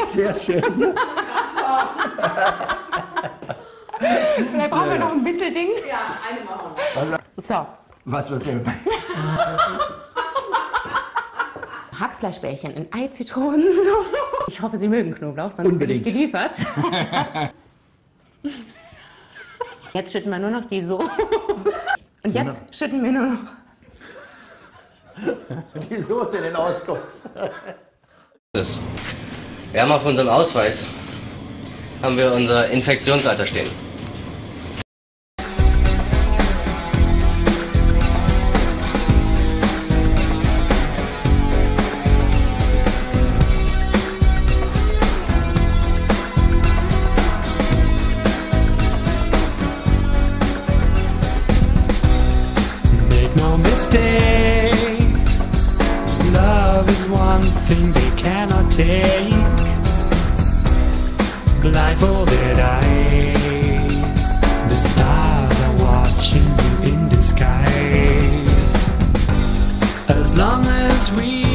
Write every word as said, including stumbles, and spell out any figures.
Sehr schön. Vielleicht brauchen wir noch ein Mittelding. Ja, eine machen wir. So. Was wird denn? Hackfleischbällchen in Ei, Zitronen. Ich hoffe, Sie mögen Knoblauch, sonst Unbedingt. bin ich geliefert. Jetzt schütten wir nur noch die so. Und jetzt ja. schütten wir nur noch die Soße in den Ausguss. Wir haben auf unserem Ausweis haben wir unser Infektionsalter stehen. No mistake, love is one thing they cannot take. Blindfolded eyes, the stars are watching you in the sky. As long as we